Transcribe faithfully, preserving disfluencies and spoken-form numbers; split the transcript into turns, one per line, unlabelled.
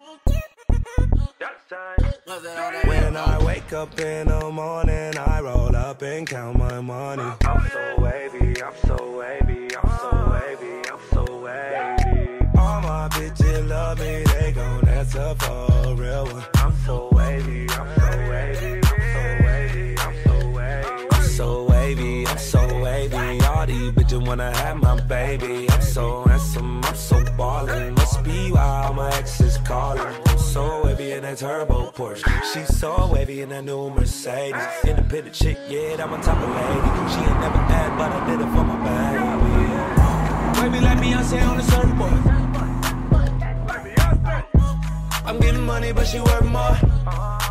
When I wake up in the morning, I roll up and count my money. I'm so wavy, I'm so wavy, I'm so wavy, I'm so wavy. All my bitches love me, they gon' answer for a real one. I'm so wavy, I'm so wavy, I'm so wavy, I'm so wavy. I'm so wavy, I'm so wavy. All these bitches wanna have my baby. I'm so handsome, I'm so ballin'. Must be why all my exes callin'. I'm so wavy in that turbo Porsche. She's so wavy in that new Mercedes. Independent chick, yeah, that my type of lady. She ain't never had, but I did it for my baby. Wavy like Beyonce on the surfboard. I'm getting money, but she worth more.